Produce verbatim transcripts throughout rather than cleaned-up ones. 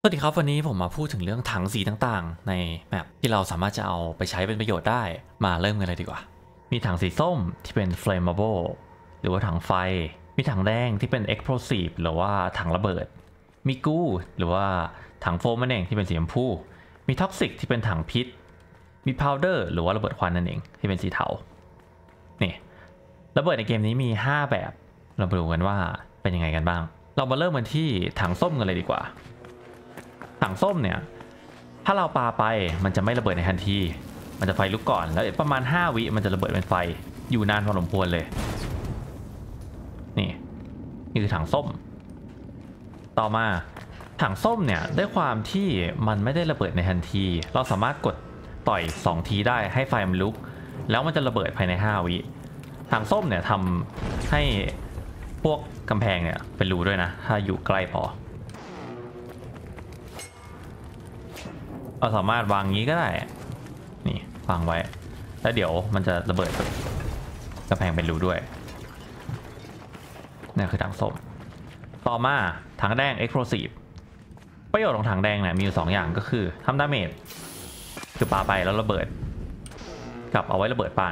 สวัสดีครับวันนี้ผมมาพูดถึงเรื่องถังสีต่างๆในแมปที่เราสามารถจะเอาไปใช้เป็นประโยชน์ได้มาเริ่มกันเลยดีกว่ามีถังสีส้มที่เป็น flammable หรือว่าถังไฟมีถังแดงที่เป็น explosive หรือว่าถังระเบิดมีกูหรือว่าถังโฟมนั่นเองที่เป็นสีชมพูมี toxic ที่เป็นถังพิษมี powder หรือว่าระเบิดควันนั่นเองที่เป็นสีเทานี่ระเบิดในเกมนี้มีห้าแบบเราไปดูกันว่าเป็นยังไงกันบ้างเรามาเริ่มกันที่ถังส้มกันเลยดีกว่าถังส้มเนี่ยถ้าเราปาไปมันจะไม่ระเบิดในทันทีมันจะไฟลุกก่อนแล้วประมาณห้าวิมันจะระเบิดเป็นไฟอยู่นานพอสมควรเลยนี่นี่คือถังส้มต่อมาถังส้มเนี่ยด้วยความที่มันไม่ได้ระเบิดในทันทีเราสามารถกดต่อยสองทีได้ให้ไฟมันลุกแล้วมันจะระเบิดภายในห้าวิถังส้มเนี่ยทำให้พวกกำแพงเนี่ยเป็นรูด้วยนะถ้าอยู่ใกล้พอเราสามารถวางงี้ก็ได้นี่วางไว้แล้วเดี๋ยวมันจะระเบิดกำแพงเป็นรูด้วยนี่คือถังส้มต่อมาถังแดง explosive ประโยชน์ของถังแดงเนี่ยมีอยู่สองอย่างก็คือทำดาเมจคือปาไปแล้วระเบิดกับเอาไว้ระเบิดปาน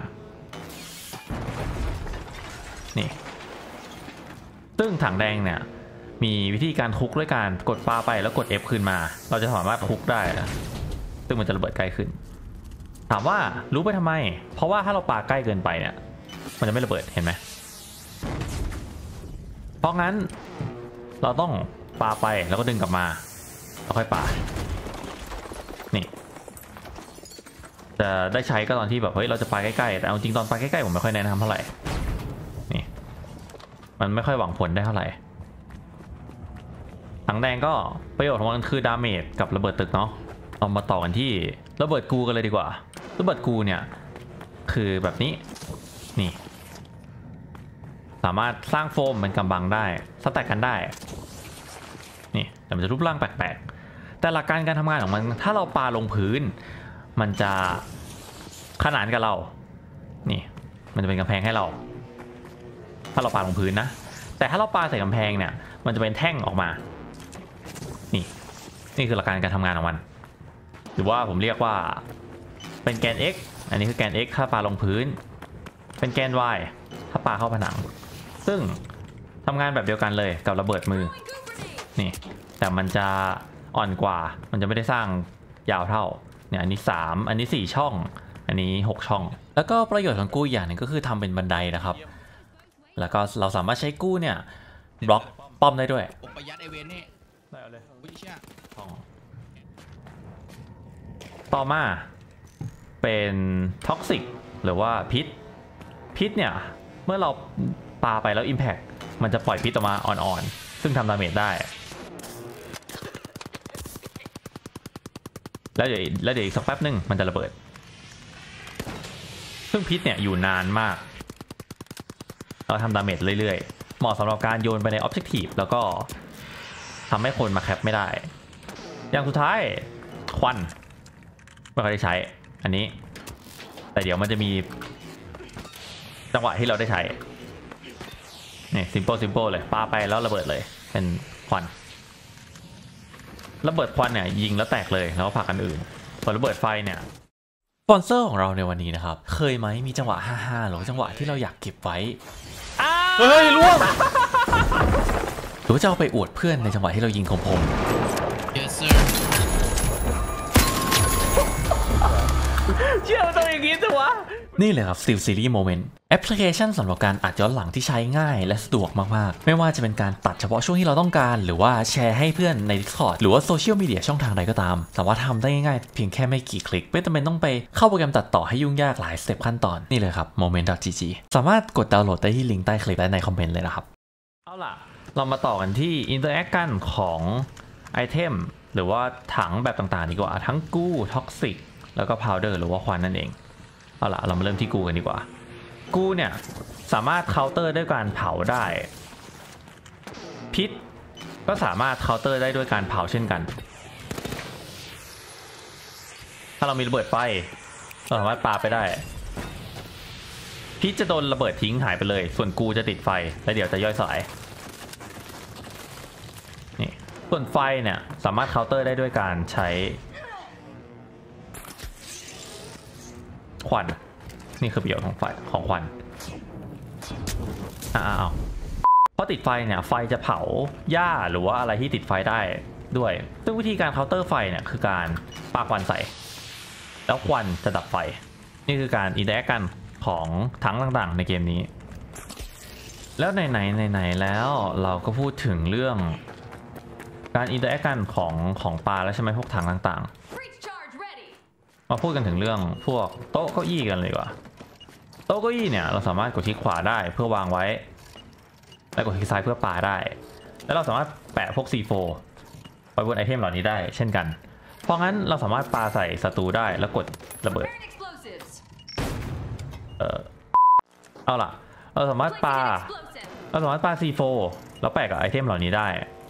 นี่ซึ่งถังแดงเนี่ยมีวิธีการคุกด้วยการกดปาไปแล้วกด F คืนมาเราจะสามารถคุกได้ซึ่งมันจะระเบิดใกล้ขึ้นถามว่ารู้ไปทำไมเพราะว่าถ้าเราปาใกล้เกินไปเนี่ยมันจะไม่ระเบิดเห็นไหมเพราะงั้นเราต้องปาไปแล้วก็ดึงกลับมาแล้วค่อยปานี่จะได้ใช้ก็ตอนที่แบบเฮ้ยเราจะปาใกล้ๆแต่เอาจริงตอนปาใกล้ๆผมไม่ค่อยแนะนำเท่าไหร่นี่มันไม่ค่อยหวังผลได้เท่าไหร่ถังแดงก็ประโยชน์ของมันคือดาเมจกับระเบิดตึกเนาะเรามาต่อกันที่ระเบิดกูกันเลยดีกว่าระเบิดกูเนี่ยคือแบบนี้นี่สามารถสร้างโฟมเป็นกำบังได้สแต็กกันได้นี่แต่มันจะรูปร่างแปลกๆแต่หลักการการทำงานของมันถ้าเราปาลงพื้นมันจะขนานกับเรานี่มันจะเป็นกำแพงให้เราถ้าเราปาลงพื้นนะแต่ถ้าเราปาใส่กำแพงเนี่ยมันจะเป็นแท่งออกมานี่นี่คือหลักการการทำงานของมันหรือว่าผมเรียกว่าเป็นแกน x อันนี้คือแกน x ถ้าปาลงพื้นเป็นแกน y ถ้าปาเข้าผนังซึ่งทำงานแบบเดียวกันเลยกับระเบิดมือนี่แต่มันจะอ่อนกว่ามันจะไม่ได้สร้างยาวเท่าเนี่ยอันนี้สามอันนี้สี่ช่องอันนี้หกช่องแล้วก็ประโยชน์ของกู้อย่างหนึ่งก็คือทำเป็นบันไดนะครับแล้วก็เราสามารถใช้กู้เนี่ยบล็อกป้อมได้ด้วยประหยัดไอเวนนี่ได้เลยต่อมาเป็นท็อกซิกหรือว่าพิษพิษเนี่ยเมื่อเราปาไปแล้ว Impact มันจะปล่อยพิษออกมาอ่อนๆซึ่งทำดาเมจได้แล้วเดี๋ยวแล้วเดี๋ยวอีกสักแป๊บนึงมันจะระเบิดซึ่งพิษเนี่ยอยู่นานมากเราทำดาเมจเรื่อยๆเหมาะสำหรับการโยนไปใน Objective แล้วก็ทำให้คนมาแคปไม่ได้อย่างสุดท้ายควันไม่ค่อยได้ใช้อันนี้แต่เดี๋ยวมันจะมีจังหวะที่เราได้ใช้นี่ simple simple เลยปาไปแล้วระเบิดเลยเป็นควันระเบิดควันเนี่ยยิงแล้วแตกเลยแล้วก็ผลักอันอื่นส่วนระเบิดไฟเนี่ยสปอนเซอร์ของเราในวันนี้นะครับเคยไหมมีจังหวะฮ่าฮ่าหรือจังหวะที่เราอยากเก็บไว้เฮ้ยล่วงหรือว่าจะเอาไปอวดเพื่อนในจังหวะที่เรายิงคมๆ yes sir เชื่อมันต้องอย่างนี้สิวะนี่เลยครับ Steel Series Moment แอปพลิเคชันสำหรับการอัดย้อนหลังที่ใช้ง่ายและสะดวกมากๆไม่ว่าจะเป็นการตัดเฉพาะช่วงที่เราต้องการหรือว่าแชร์ให้เพื่อนใน Discord หรือว่าโซเชียลมีเดียช่องทางใดก็ตามสามารถทำได้ง่ายๆเพียงแค่ไม่กี่คลิกไม่จำเป็นต้องไปเข้าโปรแกรมตัดต่อให้ยุ่งยากหลายสเต็ปขั้นตอนนี่เลยครับ โมเมนต์ ดอท จี จี สามารถกดดาวน์โหลดได้ที่ลิงก์ใต้คลิปและในคอมเมนต์เลยนะครับเอาล่ะเรามาต่อกันที่ Interact กันของไอเทมหรือว่าถังแบบต่างๆดีกว่าทั้งกู้ Toxic แล้วก็ Powder หรือว่าควันนั่นเองเอาล่ะเรามาเริ่มที่กูกันดีกว่ากูเนี่ยสามารถเคาน์เตอร์ด้วยการเผาได้พิษก็สามารถเคาน์เตอร์ได้ด้วยการเผาเช่นกันถ้าเรามีระเบิดไฟเราสามารถปาไปได้พิษจะโดนระเบิดทิ้งหายไปเลยส่วนกูจะติดไฟแล้วเดี๋ยวจะย่อยสลายนี่ส่วนไฟเนี่ยสามารถเคาน์เตอร์ได้ด้วยการใช้ควันนี่คือประโยชน์ของไฟของควันอ้าวเพราะติดไฟเนี่ยไฟจะเผาหญ้าหรือว่าอะไรที่ติดไฟได้ด้วยซึ่งวิธีการเคาน์เตอร์ไฟเนี่ยคือการปาควันใส่แล้วควันจะดับไฟนี่คือการอินเตอร์แอคกันของถังต่างๆในเกมนี้แล้วไหนไหนไหนแล้วเราก็พูดถึงเรื่องการอินเตอร์แอคกันของของปลาแล้วใช่ไหมพวกถังต่างๆมาพูดกันถึงเรื่องพวกโต๊ะเก้าอี้กันเลยดีกว่าโต๊ะเก้าอี้เนี่ยเราสามารถกดคลิกขวาได้เพื่อวางไว้แล้วกดคลิกซ้ายเพื่อปาได้แล้วเราสามารถแปะพวก ซี โฟร์ ไปบนไอเทมเหล่านี้ได้เช่นกันเพราะงั้นเราสามารถปาใส่ศัตรูได้แล้วกดระเบิดเออเอาล่ะเราสามารถปาเราสามารถปา ซี โฟร์ แล้วแปะกับไอเทมเหล่านี้ได้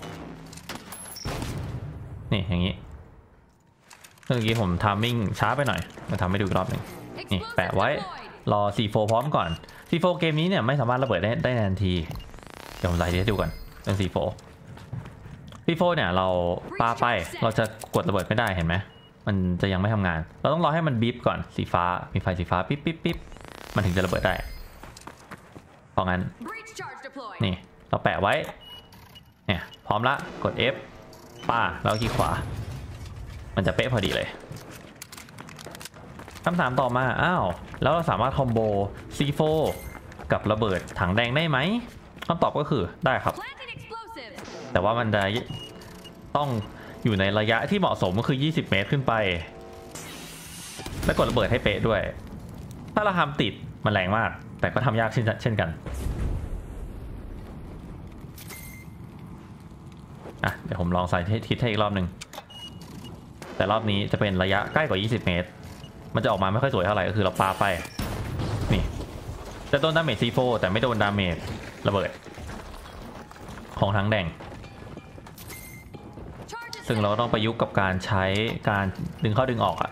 นี่อย่างนี้เมื่อกี้ผมทามมิ่งช้าไปหน่อยมาทำให้ดูอีกรอบหนึ่งนี่แปะไว้รอ ซี โฟร์ พร้อมก่อน ซี โฟร์ เกมนี้เนี่ยไม่สามารถระเบิดได้ได้ทันทีเดี๋ยวผมไล่ให้ดูก่อนเรื่อง ซี โฟร์ ซี โฟร์ เนี่ยเราปาไปเราจะกดระเบิดไม่ได้เห็นไหมมันจะยังไม่ทำงานเราต้องรอให้มันบีบก่อนสีฟ้ามีไฟสีฟ้าปิ๊บปิ๊บปิ๊บมันถึงจะระเบิดได้เพราะงั้นนี่เราแปะไว้เนี่ยพร้อมละกด F ป้าแล้วคลิกขวามันจะเป๊ะพอดีเลยคำถามต่อมาอ้าวแล้วเราสามารถคอมโบ ซี โฟร์ กับระเบิดถังแดงได้ไหมคำตอบก็คือได้ครับแต่ว่ามันจะต้องอยู่ในระยะที่เหมาะสมก็คือยี่สิบเมตรขึ้นไปและกดระเบิดให้เป๊ะด้วยถ้าเราทำติดมันแรงมากแต่ก็ทำยากเช่นเช่นกันอ่ะเดี๋ยวผมลองใส่ทิศให้อีกรอบหนึ่งแต่รอบนี้จะเป็นระยะใกล้กว่ายี่สิบเมตรมันจะออกมาไม่ค่อยสวยเท่าไหร่ก็คือเราปาไปนี่จะโดนดาเมจ ซี โฟร์ แต่ไม่โดนดาเมจระเบิดของทั้งแดงซึ่งเราต้องประยุกต์กับการใช้การดึงเข้าดึงออกอะ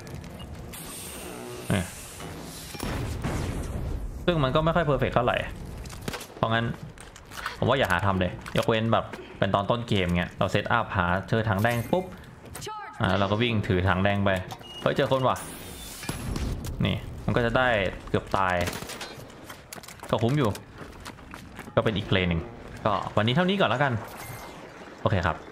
ซึ่งมันก็ไม่ค่อยเพอร์เฟกต์เท่าไหร่เพราะงั้นผมว่าอย่าหาทำเลยยกเว้นแบบเป็นตอนต้นเกมเงี้ยเราเซตอัพหาเจอถังแดงปุ๊บอ่าเราก็วิ่งถือถังแดงไปเฮ้ยเจอคนว่ะนี่มันก็จะได้เกือบตายก็คุ้มอยู่ก็เป็นอีกเพลย์หนึ่งก็วันนี้เท่านี้ก่อนแล้วกันโอเคครับ